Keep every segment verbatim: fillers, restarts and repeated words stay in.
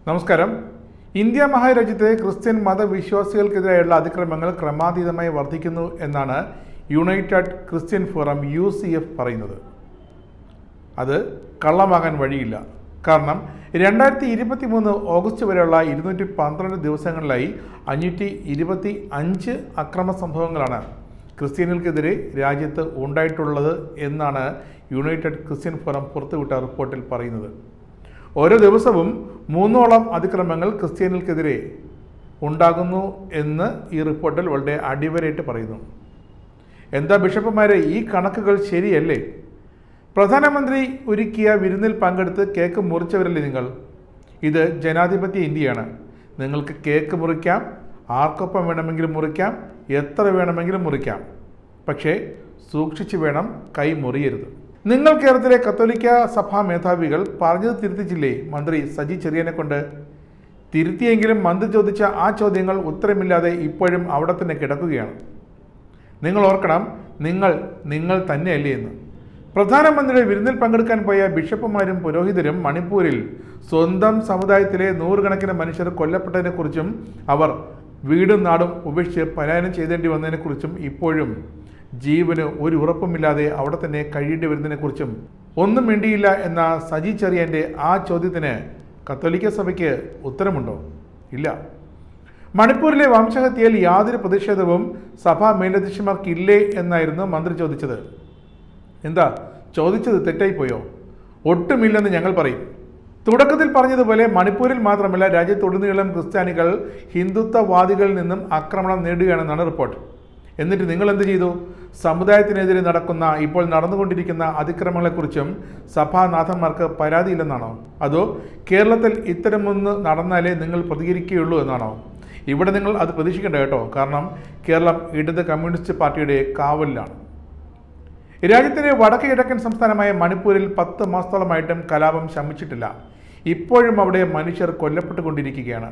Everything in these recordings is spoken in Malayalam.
നമസ്കാരം. ഇന്ത്യ മഹാരാജ്യത്തെ ക്രിസ്ത്യൻ മതവിശ്വാസികൾക്കെതിരെയുള്ള അതിക്രമങ്ങൾ ക്രമാതീതമായി വർദ്ധിക്കുന്നു എന്നാണ് United Christian Forum U C F പറയുന്നത്. അത് കള്ളമാകാൻ വഴിയില്ല. കാരണം രണ്ടായിരത്തി ഇരുപത്തി മൂന്ന് ഓഗസ്റ്റ് വരെയുള്ള ഇരുന്നൂറ്റി പന്ത്രണ്ട് ദിവസങ്ങളിലായി അഞ്ഞൂറ്റി ഇരുപത്തി അഞ്ച് അക്രമ സംഭവങ്ങളാണ് ക്രിസ്ത്യാനികൾക്കെതിരെ രാജ്യത്ത് ഉണ്ടായിട്ടുള്ളത് എന്നാണ് യുണൈറ്റഡ് ക്രിസ്ത്യൻ ഫോറം പുറത്തുവിട്ട റിപ്പോർട്ടിൽ പറയുന്നത്. ഓരോ ദിവസവും മൂന്നോളം അതിക്രമങ്ങൾ ക്രിസ്ത്യാനികൾക്കെതിരെ ഉണ്ടാകുന്നു എന്ന് ഈ റിപ്പോർട്ടിൽ വളരെ അടിവരയിട്ട് പറയുന്നു. എന്താ ബിഷപ്പുമാരെ, ഈ കണക്കുകൾ ശരിയല്ലേ? പ്രധാനമന്ത്രി ഒരുക്കിയ വിരുന്നിൽ പങ്കെടുത്ത് കേക്ക് മുറിച്ചവരല്ലേ നിങ്ങൾ? ഇത് ജനാധിപത്യ ഇന്ത്യയാണ്. നിങ്ങൾക്ക് കേക്ക് മുറിക്കാം, ആർക്കൊപ്പം വേണമെങ്കിലും മുറിക്കാം, എത്ര വേണമെങ്കിലും മുറിക്കാം. പക്ഷേ സൂക്ഷിച്ചു വേണം, കൈ മുറിയരുത്. നിങ്ങൾ കേരളത്തിലെ കത്തോലിക്ക സഭാ മേധാവികൾ പറഞ്ഞത് തിരുത്തിച്ചില്ലേ മന്ത്രി സജി ചെറിയാനെ കൊണ്ട്? തിരുത്തിയെങ്കിലും മന്ത്രി ചോദിച്ച ആ ചോദ്യങ്ങൾ ഉത്തരമില്ലാതെ ഇപ്പോഴും അവിടെ തന്നെ കിടക്കുകയാണ്. നിങ്ങൾ ഓർക്കണം, നിങ്ങൾ നിങ്ങൾ തന്നെയല്ലേ എന്ന്. പ്രധാനമന്ത്രിയുടെ വിരുന്നിൽ പങ്കെടുക്കാൻ പോയ ബിഷപ്പുമാരും പുരോഹിതരും മണിപ്പൂരിൽ സ്വന്തം സമുദായത്തിലെ നൂറുകണക്കിന് മനുഷ്യർ കൊല്ലപ്പെട്ടതിനെക്കുറിച്ചും അവർ വീടും നാടും ഉപേക്ഷിച്ച് പലായനം ചെയ്തേണ്ടി വന്നതിനെക്കുറിച്ചും ഇപ്പോഴും ജീവന് ഒരു ഉറപ്പുമില്ലാതെ അവിടെ തന്നെ കഴിയേണ്ടി വരുന്നതിനെക്കുറിച്ചും ഒന്നും മിണ്ടിയില്ല എന്ന സജി ചെറിയാൻ്റെ ആ ചോദ്യത്തിന് കത്തോലിക്ക സഭയ്ക്ക് ഉത്തരമുണ്ടോ? ഇല്ല. മണിപ്പൂരിലെ വംശഹത്യയിൽ യാതൊരു പ്രതിഷേധവും സഭാ മേലധ്യക്ഷന്മാർക്കില്ലേ എന്നായിരുന്നു മന്ത്രി ചോദിച്ചത്. എന്താ ചോദിച്ചത് തെറ്റായിപ്പോയോ? ഒട്ടുമില്ലെന്ന് ഞങ്ങൾ പറയും. തുടക്കത്തിൽ പറഞ്ഞതുപോലെ മണിപ്പൂരിൽ മാത്രമല്ല, രാജ്യത്തുടനീളം ക്രിസ്ത്യാനികൾ ഹിന്ദുത്വവാദികളിൽ നിന്നും ആക്രമണം നേടുകയാണെന്നാണ് റിപ്പോർട്ട്. എന്നിട്ട് നിങ്ങൾ എന്ത് ചെയ്തു? സമുദായത്തിനെതിരെ നടക്കുന്ന ഇപ്പോൾ നടന്നുകൊണ്ടിരിക്കുന്ന അതിക്രമങ്ങളെക്കുറിച്ചും സഭാനാഥന്മാർക്ക് പരാതിയില്ലെന്നാണോ? അതോ കേരളത്തിൽ ഇത്തരമൊന്ന് നടന്നാലേ നിങ്ങൾ പ്രതികരിക്കുകയുള്ളൂ എന്നാണോ? ഇവിടെ നിങ്ങൾ അത് പ്രതീക്ഷിക്കേണ്ട കേട്ടോ. കാരണം കേരളം ഇടത് കമ്മ്യൂണിസ്റ്റ് പാർട്ടിയുടെ കാവലിലാണ്. രാജ്യത്തിൻ്റെ വടക്ക് കിഴക്കൻ സംസ്ഥാനമായ മണിപ്പൂരിൽ പത്ത് മാസത്തോളമായിട്ടും കലാപം ശമിച്ചിട്ടില്ല. ഇപ്പോഴും അവിടെ മനുഷ്യർ കൊല്ലപ്പെട്ടുകൊണ്ടിരിക്കുകയാണ്.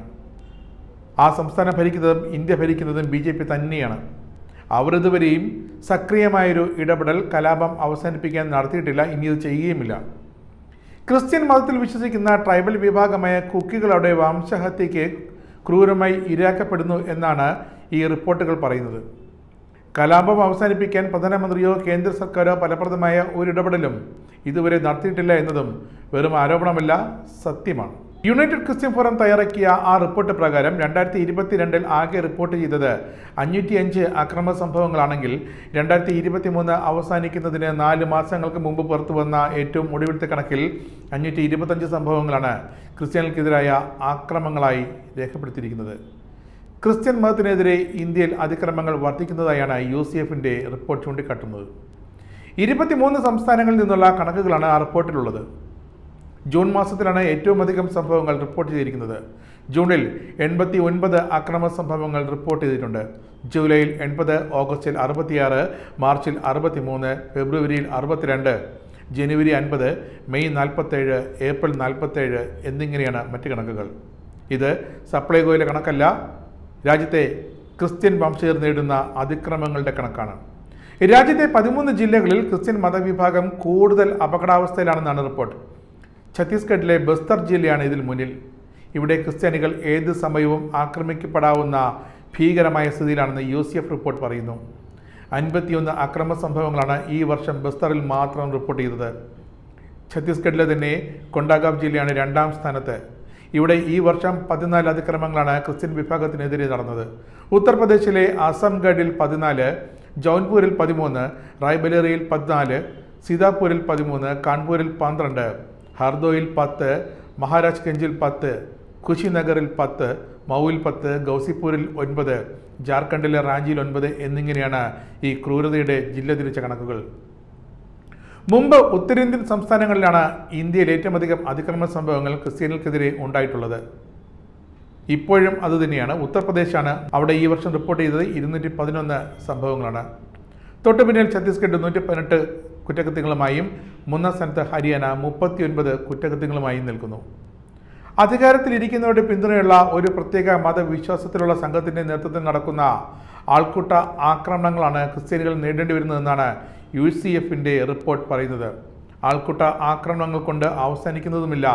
ആ സംസ്ഥാനം ഭരിക്കുന്നതും ഇന്ത്യ ഭരിക്കുന്നതും ബി ജെ പി തന്നെയാണ്. അവർ ഇതുവരെയും സക്രിയമായൊരു ഇടപെടൽ കലാപം അവസാനിപ്പിക്കാൻ നടത്തിയിട്ടില്ല, ഇനി ഇത് ചെയ്യുകയുമില്ല. ക്രിസ്ത്യൻ മതത്തിൽ വിശ്വസിക്കുന്ന ട്രൈബൽ വിഭാഗമായ കുക്കികളുടെ വംശഹത്യയ്ക്ക് ക്രൂരമായി ഇരയാക്കപ്പെടുന്നു എന്നാണ് ഈ റിപ്പോർട്ടുകൾ പറയുന്നത്. കലാപം അവസാനിപ്പിക്കാൻ പ്രധാനമന്ത്രിയോ കേന്ദ്ര സർക്കാരോ ഫലപ്രദമായ ഒരു ഇടപെടലും ഇതുവരെ നടത്തിയിട്ടില്ല എന്നതും വെറും ആരോപണമല്ല, സത്യമാണ്. യുണൈറ്റഡ് ക്രിസ്ത്യൻ ഫോറം തയ്യാറാക്കിയ ആ റിപ്പോർട്ട് പ്രകാരം രണ്ടായിരത്തി ഇരുപത്തിരണ്ടിൽ ആകെ റിപ്പോർട്ട് ചെയ്തത് അഞ്ഞൂറ്റി അഞ്ച് അക്രമ സംഭവങ്ങളാണെങ്കിൽ രണ്ടായിരത്തി ഇരുപത്തി മൂന്ന് അവസാനിക്കുന്നതിന് നാല് മാസങ്ങൾക്ക് മുമ്പ് പുറത്തു വന്ന ഏറ്റവും ഒടുവിലത്തെ കണക്കിൽ അഞ്ഞൂറ്റി ഇരുപത്തഞ്ച് സംഭവങ്ങളാണ് ക്രിസ്ത്യാനികൾക്കെതിരായ ആക്രമണങ്ങളായി രേഖപ്പെടുത്തിയിരിക്കുന്നത്. ക്രിസ്ത്യൻ മതത്തിനെതിരെ ഇന്ത്യയിൽ അതിക്രമങ്ങൾ വർദ്ധിക്കുന്നതായാണ് യു സി എഫിൻ്റെ റിപ്പോർട്ട് ചൂണ്ടിക്കാട്ടുന്നത്. ഇരുപത്തിമൂന്ന് സംസ്ഥാനങ്ങളിൽ നിന്നുള്ള കണക്കുകളാണ് ആ റിപ്പോർട്ടിലുള്ളത്. ജൂൺ മാസത്തിലാണ് ഏറ്റവും അധികം സംഭവങ്ങൾ റിപ്പോർട്ട് ചെയ്തിരിക്കുന്നത്. ജൂണിൽ എൺപത്തി ഒൻപത് അക്രമ സംഭവങ്ങൾ റിപ്പോർട്ട് ചെയ്തിട്ടുണ്ട്. ജൂലൈയിൽ എൺപത്, ഓഗസ്റ്റിൽ അറുപത്തിയാറ്, മാർച്ചിൽ അറുപത്തി മൂന്ന്, ഫെബ്രുവരിയിൽ അറുപത്തിരണ്ട്, ജനുവരി അൻപത്, മെയ് നാൽപ്പത്തേഴ്, ഏപ്രിൽ നാൽപ്പത്തേഴ് എന്നിങ്ങനെയാണ് മറ്റ് കണക്കുകൾ. ഇത് സപ്ലൈകോയിലെ കണക്കല്ല, രാജ്യത്തെ ക്രിസ്ത്യൻ വംശജർ നേരിടുന്ന അതിക്രമങ്ങളുടെ കണക്കാണ്. രാജ്യത്തെ പതിമൂന്ന് ജില്ലകളിൽ ക്രിസ്ത്യൻ മതവിഭാഗം കൂടുതൽ അപകടാവസ്ഥയിലാണെന്നാണ് റിപ്പോർട്ട്. ഛത്തീസ്ഗഡിലെ ബസ്തർ ജില്ലയാണ് ഇതിൽ മുന്നിൽ. ഇവിടെ ക്രിസ്ത്യാനികൾ ഏത് സമയവും ആക്രമിക്കപ്പെടാവുന്ന ഭീകരമായ സ്ഥിതിയിലാണെന്ന് യു സി എഫ് റിപ്പോർട്ട് പറയുന്നു. അൻപത്തിയൊന്ന് അക്രമ സംഭവങ്ങളാണ് ഈ വർഷം ബസ്തറിൽ മാത്രം റിപ്പോർട്ട് ചെയ്തത്. ഛത്തീസ്ഗഡിലെ തന്നെ കൊണ്ടാഗാവ് ജില്ലയാണ് രണ്ടാം സ്ഥാനത്ത്. ഇവിടെ ഈ വർഷം പതിനാല് അതിക്രമങ്ങളാണ് ക്രിസ്ത്യൻ വിഭാഗത്തിനെതിരെ നടന്നത്. ഉത്തർപ്രദേശിലെ അസംഗഡിൽ പതിനാല്, ജൗൻപൂരിൽ പതിമൂന്ന്, റായ്ബലേറിയിൽ പതിനാല്, സീതാപൂരിൽ പതിമൂന്ന്, കാൺപൂരിൽ പന്ത്രണ്ട്, ഹർദോയിൽ പത്ത്, മഹാരാജ്ഗഞ്ചിൽ പത്ത്, ഖുഷിനഗറിൽ പത്ത്, മൗവിൽ പത്ത്, ഗൗസിപൂരിൽ ഒൻപത്, ജാർഖണ്ഡിലെ റാഞ്ചിയിൽ ഒൻപത് എന്നിങ്ങനെയാണ് ഈ ക്രൂരതയുടെ ജില്ല തിരിച്ച കണക്കുകൾ. മുമ്പ് ഉത്തരേന്ത്യൻ സംസ്ഥാനങ്ങളിലാണ് ഇന്ത്യയിൽ ഏറ്റവും അധികം അതിക്രമ സംഭവങ്ങൾ ക്രിസ്ത്യാനികൾക്കെതിരെ ഉണ്ടായിട്ടുള്ളത്. ഇപ്പോഴും അതുതന്നെയാണ്. ഉത്തർപ്രദേശാണ് അവിടെ ഈ വർഷം റിപ്പോർട്ട് ചെയ്തത് ഇരുന്നൂറ്റി പതിനൊന്ന് സംഭവങ്ങളാണ്. തൊട്ടു പിന്നിൽ ഛത്തീസ്ഗഡ് നൂറ്റി പതിനെട്ട് കുറ്റകൃത്യങ്ങളുമായും മൂന്നാം സ്ഥാനത്ത് ഹരിയാന മുപ്പത്തി ഒൻപത് കുറ്റകൃത്യങ്ങളുമായും നിൽക്കുന്നു. അധികാരത്തിലിരിക്കുന്നവരുടെ പിന്തുണയുള്ള ഒരു പ്രത്യേക മതവിശ്വാസത്തിലുള്ള സംഘത്തിൻ്റെ നേതൃത്വത്തിൽ നടക്കുന്ന ആൾക്കൂട്ട ആക്രമണങ്ങളാണ് ക്രിസ്ത്യാനികൾ നേരിടേണ്ടി വരുന്നതെന്നാണ് യു സി എഫിൻ്റെ റിപ്പോർട്ട് പറയുന്നത്. ആൾക്കൂട്ട ആക്രമണങ്ങൾ കൊണ്ട് അവസാനിക്കുന്നതുമില്ല.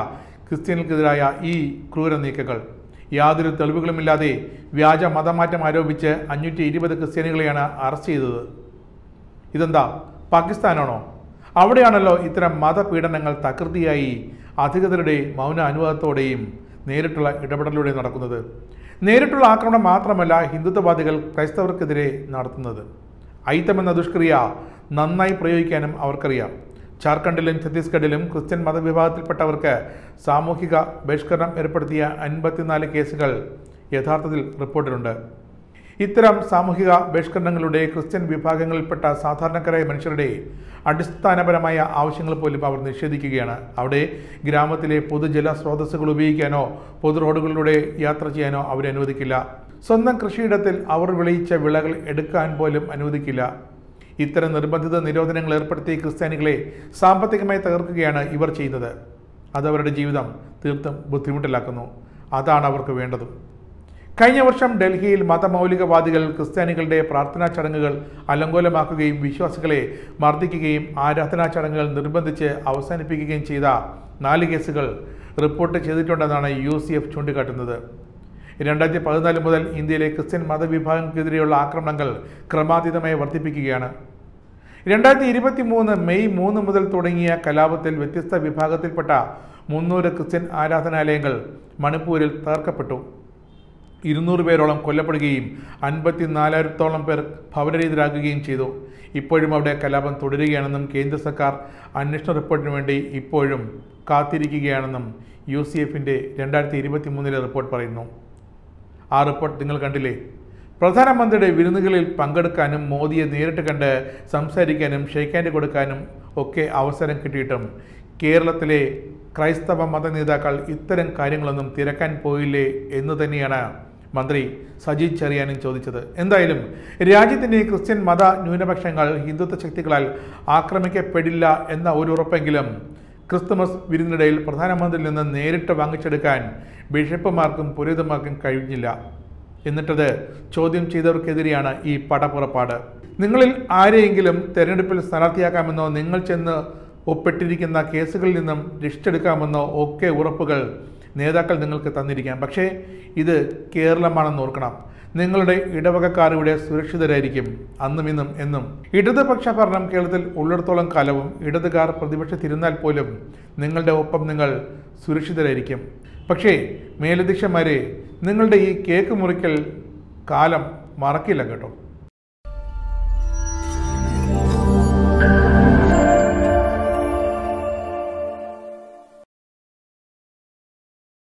ക്രിസ്ത്യാനികൾക്കെതിരായ ഈ ക്രൂര നീക്കങ്ങൾ. യാതൊരു തെളിവുകളുമില്ലാതെ വ്യാജ മതമാറ്റം ആരോപിച്ച് അഞ്ഞൂറ്റി ഇരുപത് ക്രിസ്ത്യാനികളെയാണ് അറസ്റ്റ് ചെയ്തത്. ഇതെന്താ, പാകിസ്ഥാനാണോ? അവിടെയാണല്ലോ ഇത്തരം മതപീഡനങ്ങൾ തകൃതിയായി അധികൃതരുടെ മൗന അനുവാദത്തോടെയും നേരിട്ടുള്ള ഇടപെടലിലൂടെ നടക്കുന്നത്. നേരിട്ടുള്ള ആക്രമണം മാത്രമല്ല ഹിന്ദുത്വവാദികൾ ക്രൈസ്തവർക്കെതിരെ നടത്തുന്നത്. ഐത്തമെന്ന ദുഷ്ക്രിയ നന്നായി പ്രയോഗിക്കാനും അവർക്കറിയാം. ജാർഖണ്ഡിലും ഛത്തീസ്ഗഡിലും ക്രിസ്ത്യൻ മതവിഭാഗത്തിൽപ്പെട്ടവർക്ക് സാമൂഹിക ബഹിഷ്കരണം ഏർപ്പെടുത്തിയ അൻപത്തിനാല് കേസുകൾ യഥാർത്ഥത്തിൽ റിപ്പോർട്ടിലുണ്ട്. ഇത്തരം സാമൂഹിക ബഹിഷ്കരണങ്ങളുടെ ക്രിസ്ത്യൻ വിഭാഗങ്ങളിൽപ്പെട്ട സാധാരണക്കാരായ മനുഷ്യരുടെ അടിസ്ഥാനപരമായ ആവശ്യങ്ങൾ പോലും അവർ നിഷേധിക്കുകയാണ്. അവിടെ ഗ്രാമത്തിലെ പൊതുജല സ്രോതസ്സുകൾ ഉപയോഗിക്കാനോ പൊതു റോഡുകളിലൂടെ യാത്ര ചെയ്യാനോ അവരെ അനുവദിക്കില്ല. സ്വന്തം കൃഷിയിടത്തിൽ അവർ വിളയിച്ച വിളകൾ എടുക്കാൻ പോലും അനുവദിക്കില്ല. ഇത്തരം നിർബന്ധിത നിരോധനങ്ങൾ ഏർപ്പെടുത്തി ക്രിസ്ത്യാനികളെ സാമ്പത്തികമായി തകർക്കുകയാണ് ഇവർ ചെയ്യുന്നത്. അതവരുടെ ജീവിതം തീർത്തും ബുദ്ധിമുട്ടിലാക്കുന്നു. അതാണ് അവർക്ക് വേണ്ടതും. കഴിഞ്ഞ വർഷം ഡൽഹിയിൽ മതമൗലികവാദികൾ ക്രിസ്ത്യാനികളുടെ പ്രാർത്ഥനാ ചടങ്ങുകൾ അലങ്കോലമാക്കുകയും വിശ്വാസികളെ മർദ്ദിക്കുകയും ആരാധനാ ചടങ്ങുകൾ നിർബന്ധിച്ച് അവസാനിപ്പിക്കുകയും ചെയ്ത നാല് കേസുകൾ റിപ്പോർട്ട് ചെയ്തിട്ടുണ്ടെന്നാണ് യു സി എഫ് ചൂണ്ടിക്കാട്ടുന്നത്. രണ്ടായിരത്തി പതിനാല് മുതൽ ഇന്ത്യയിലെ ക്രിസ്ത്യൻ മതവിഭാഗങ്ങൾക്കെതിരെയുള്ള ആക്രമണങ്ങൾ ക്രമാതീതമായി വർദ്ധിപ്പിക്കുകയാണ്. രണ്ടായിരത്തി ഇരുപത്തി മൂന്ന് മെയ് മൂന്ന് മുതൽ തുടങ്ങിയ കലാപത്തിൽ വ്യത്യസ്ത വിഭാഗത്തിൽപ്പെട്ട മുന്നൂറ് ക്രിസ്ത്യൻ ആരാധനാലയങ്ങൾ മണിപ്പൂരിൽ തകർക്കപ്പെട്ടു. ഇരുന്നൂറ് പേരോളം കൊല്ലപ്പെടുകയും അൻപത്തിനാലായിരത്തോളം പേർ ഭവനരഹിതരാകുകയും ചെയ്തു. ഇപ്പോഴും അവിടെ കലാപം തുടരുകയാണെന്നും കേന്ദ്ര സർക്കാർ അന്വേഷണ റിപ്പോർട്ടിന് വേണ്ടി ഇപ്പോഴും കാത്തിരിക്കുകയാണെന്നും യു സി എഫിൻ്റെ രണ്ടായിരത്തി ഇരുപത്തി മൂന്നിലെ റിപ്പോർട്ട് പറയുന്നു. ആ റിപ്പോർട്ട് നിങ്ങൾ കണ്ടില്ലേ? പ്രധാനമന്ത്രിയുടെ വിരുന്നുകളിൽ പങ്കെടുക്കാനും മോദിയെ നേരിട്ട് കണ്ട് സംസാരിക്കാനും ഷെയ്ക്ക് ഹാൻഡ് കൊടുക്കാനും ഒക്കെ അവസരം കിട്ടിയിട്ടും കേരളത്തിലെ ക്രൈസ്തവ മത നേതാക്കൾ ഇത്തരം കാര്യങ്ങളൊന്നും തിരക്കാൻ പോയില്ലേ എന്ന് തന്നെയാണ് മന്ത്രി സജി ചെറിയാനും ചോദിച്ചത്. എന്തായാലും രാജ്യത്തിൻ്റെ ക്രിസ്ത്യൻ മത ന്യൂനപക്ഷങ്ങൾ ഹിന്ദുത്വ ശക്തികളാൽ ആക്രമിക്കപ്പെടില്ല എന്ന ഒരു ഉറപ്പെങ്കിലും ക്രിസ്തുമസ് വിരുന്നിനിടയിൽ പ്രധാനമന്ത്രിയിൽ നിന്ന് നേരിട്ട് വാങ്ങിച്ചെടുക്കാൻ ബിഷപ്പുമാർക്കും പുരോഹിതന്മാർക്കും കഴിഞ്ഞില്ല. എന്നിട്ടത് ചോദ്യം ചെയ്തവർക്കെതിരെയാണ് ഈ പടപ്പുറപ്പാട്. നിങ്ങളിൽ ആരെയെങ്കിലും തെരഞ്ഞെടുപ്പിൽ സ്ഥാനാർത്ഥിയാക്കാമെന്നോ നിങ്ങൾ ചെന്ന് ഒപ്പിട്ടിരിക്കുന്ന കേസുകളിൽ നിന്നും രക്ഷിച്ചെടുക്കാമെന്നോ ഒക്കെ ഉറപ്പുകൾ നേതാക്കൾ നിങ്ങൾക്ക് തന്നിരിക്കാം. പക്ഷേ ഇത് കേരളമാണെന്ന് ഓർക്കണം. നിങ്ങളുടെ ഇടവകക്കാർ ഇവിടെ സുരക്ഷിതരായിരിക്കും അന്നും ഇന്നും എന്നും. ഇടതുപക്ഷ ഭരണം കേരളത്തിൽ ഉള്ളിടത്തോളം കാലവും ഇടതുകാർ പ്രതിപക്ഷത്തിരുന്നാൽ പോലും നിങ്ങളുടെ ഒപ്പം നിങ്ങൾ സുരക്ഷിതരായിരിക്കും. പക്ഷേ മേലധ്യക്ഷന്മാരെ, നിങ്ങളുടെ ഈ കേക്ക് മുറിക്കൽ കാലം മറക്കില്ല കേട്ടോ.